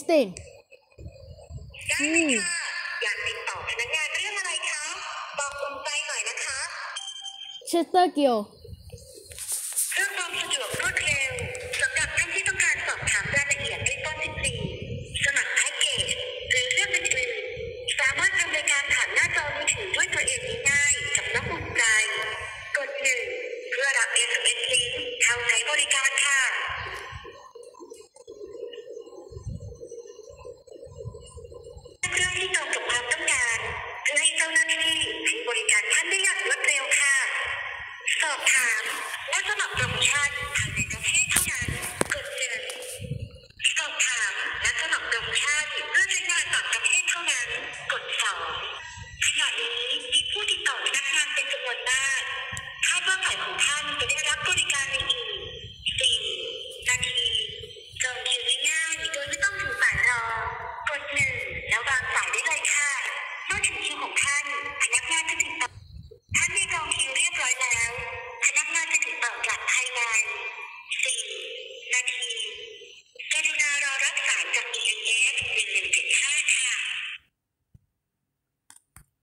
Kristen ได้เลยค่ะอยากติดต่อพนักงานเรื่องอะไรคะบอกอุ่นใจหน่อยนะคะ Chester Gill เพื่อความสะดวกรวดเร็วสำหรับท่านที่ต้องการสอบถามรายละเอียดในต้น14สมัครแพ็กเกจหรือเรื่องอื่นๆสามารถดำเนินการผ่านหน้าจอมือถือด้วยตัวเองง่ายๆกับน้องอุ่นใจกด1เพื่อรับ SMS ลิงก์เข้าใช้บริการค่ะเรื่องที่ตรงกับความต้องการเพื่อให้เจ้าหน้าที่ให้บริการท่านได้อย่างรวดเร็วค่ะสอบถามและสมัครโปรโม